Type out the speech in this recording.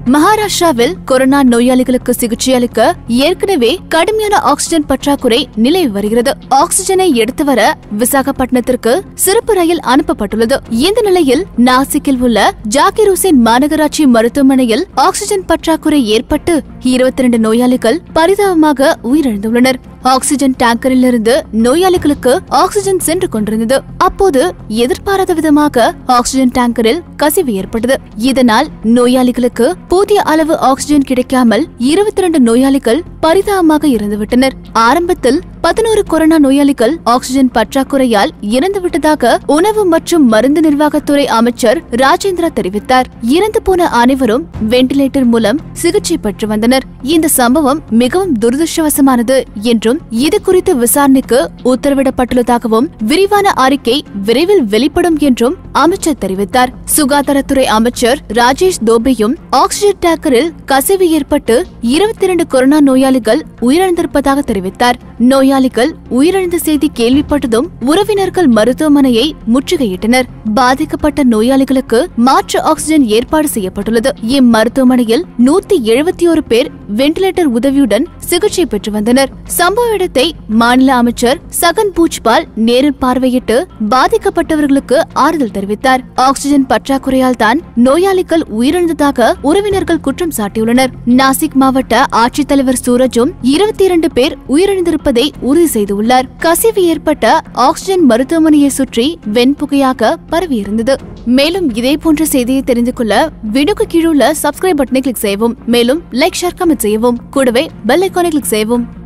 மகாராஷ்டிராவில் கொரோனா நோயாளிகளுக்கு சிகிச்சை அளிக்க ஏற்கனவே கடுமையான ஆக்ஸிஜன் பற்றாக்குறை நிலவி வருகிறது. ஆக்ஸிஜனை எடுத்து வர விசாகப்பட்டினத்திற்கு சிறப்பு ரயில் அனுப்பப்பட்டுள்ளது. இந்த நிலையில் நாசிக்கில் உள்ள ஜாகிர் ஹுசேன் மாநகராட்சி மருத்துவமனையில் ஆக்ஸிஜன் பற்றாக்குறை ஏற்பட்டு 22 நோயாளிகள் பரிதாபமாக உயிரிழந்துள்ளனர். ஆக்ஸிஜன் டேங்கரில் இருந்து நோயாளிகளுக்கு ஆக்ஸிஜன் சென்று கொண்டிருந்தது. அப்போது எதிர்பாராத விதமாக ஆக்ஸிஜன் டேங்கரில் கசிவு ஏற்பட்டது. இதனால் நோயாளிகளுக்கு போதிய அளவு ஆக்ஸிஜன் கிடைக்காமல் 22 நோயாளிகள் பரிதாபமாக இறந்துவிட்டனர். ஆரம்பத்தில் 11 கொரோனா நோயாளிகள் ஆக்ஸிஜன் பற்றாக்குறையால் இறந்துவிட்டதாக உணவு மற்றும் மருந்து நிர்வாகத்துறை அமைச்சர் ராஜேந்திரா தெரிவித்தார். இறந்து போன அனைவரும் வெண்டிலேட்டர் மூலம் சிகிச்சை பெற்று வந்தனர். இந்த சம்பவம் மிகவும் துரதிருஷ்டவசமானது என்றும் இது குறித்து விசாரணைக்கு உத்தரவிடப்பட்டுள்ளதாகவும் விரிவான அறிக்கை விரைவில் வெளிப்படும் என்றும் அமைச்சர் தெரிவித்தார். சுகாதாரத்துறை அமைச்சர் ராஜேஷ் தோபேயும் ஆக்ஸிஜன் டேங்கரில் கசிவு ஏற்பட்டு 22 கொரோனா நோயாளிகள் உயிரிழந்திருப்பதாக தெரிவித்தார். நோயாளிகள் உயிரிழந்த செய்தி கேள்விப்பட்டதும் உறவினர்கள் மருத்துவமனையை முற்றுகையிட்டனர். பாதிக்கப்பட்ட நோயாளிகளுக்கு மாற்று ஆக்ஸிஜன் ஏற்பாடு செய்யப்பட்டுள்ளது. இம்மருத்துவமனையில் 171 பேர் வெண்டிலேட்டர் உதவியுடன் சிகிச்சை பெற்று வந்தனர். சம்பவ இடத்தை மாநில அமைச்சர் சகன் பூஜ்பால் நேரில் பார்வையிட்டு பாதிக்கப்பட்டவர்களுக்கு ஆறுதல் தெரிவித்தார். ஆக்ஸிஜன் பற்றாக்குறையால் தான் நோயாளிகள் உயிரிழந்ததாக உறவினர்கள் குற்றம் சாட்டியுள்ளனர். நாசிக் மாவட்ட ஆட்சித்தலைவர் சூரஜும் 22 பேர் உயிரிழந்திருப்பதை உறுதி செய்துள்ளார். கசிவு ஏற்பட்ட ஆக்ஸிஜன் மருத்துவமனையை சுற்றி வெண்புகையாக பரவியிருந்தது. மேலும் இதே போன்ற செய்தியை தெரிந்து கொள்ள வீடியோக்கு கீழுள்ள சப்ஸ்கிரைப் பட்டனை கிளிக் செய்யவும். மேலும் லைக், ஷேர், கமெண்ட் செய்யவும். கூடவே பெல் ஐகானை கிளிக் செய்யவும்.